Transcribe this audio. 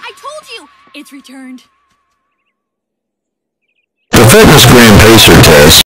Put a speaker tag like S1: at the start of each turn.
S1: I told you! It's returned.
S2: The Fitness Gram Pacer test